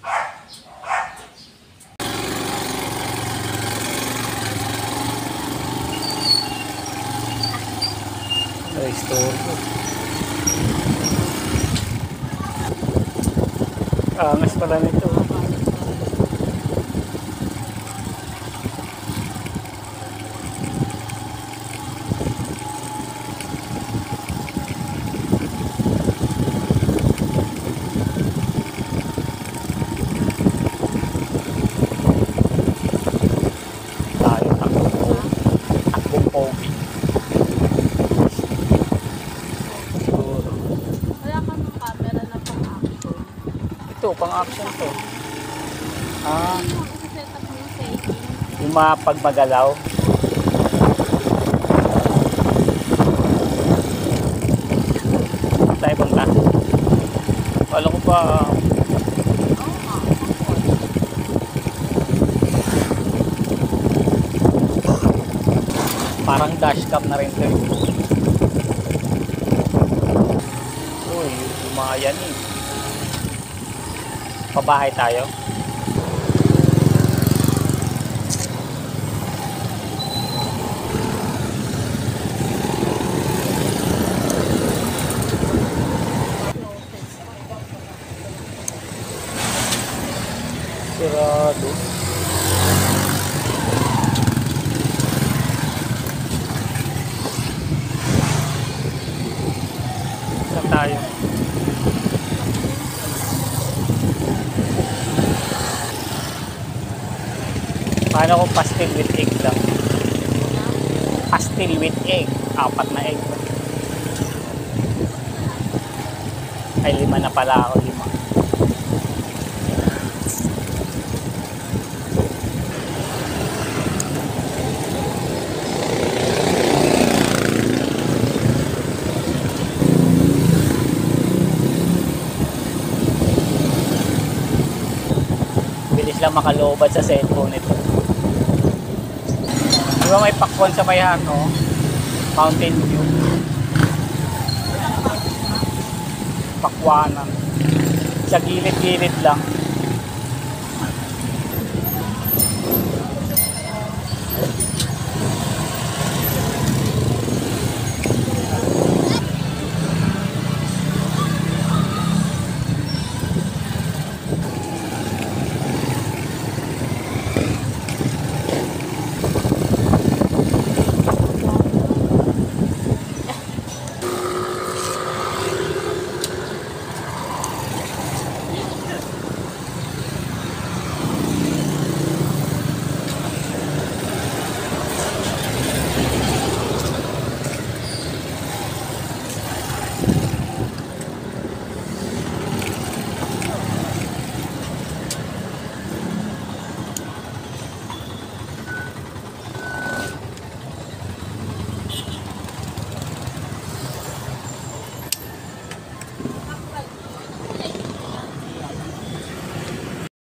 Restore ko. Angas pala nito. Tayo takbong pogi. Wala ka ng camera na pang-action. Ito, pang-action to. Isa-set up mo yung setting. Yung mga pagmagalaw. Tayo punta. Wala ko pa. Oo nga. Parang dashcam na rin to. Uy, yung mga yan eh. Pabahay tayo. Sirado. Saan tayo? Paano kung pastel with egg lang? Pastel with egg. 4 na egg. Ay, 5 na pala ako. 5. Bilis lang makalobad sa cellphone ito. Di ba may pakwan sa may ano? Mountain View. Pakwanan. Sa gilid-gilid lang.